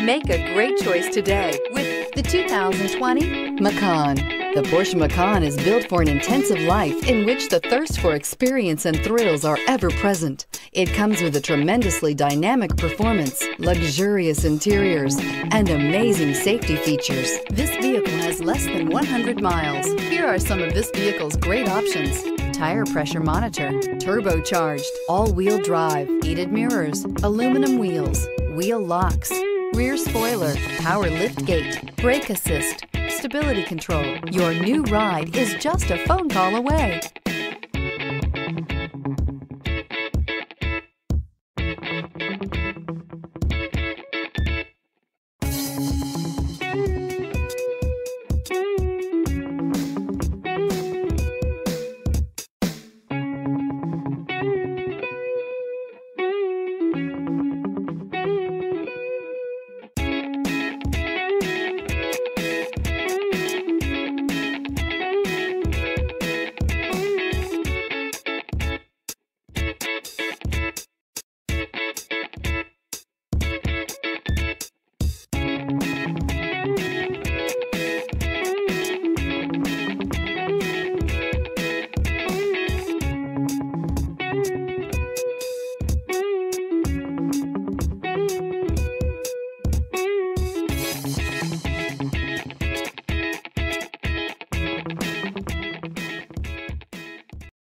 Make a great choice today with the 2020 Macan. The Porsche Macan is built for an intensive life in which the thirst for experience and thrills are ever present. It comes with a tremendously dynamic performance, luxurious interiors, and amazing safety features. This vehicle has less than 100 miles. Here are some of this vehicle's great options: tire pressure monitor, turbocharged, all-wheel drive, heated mirrors, aluminum wheels, wheel locks, rear spoiler, power liftgate, brake assist, stability control. Your new ride is just a phone call away.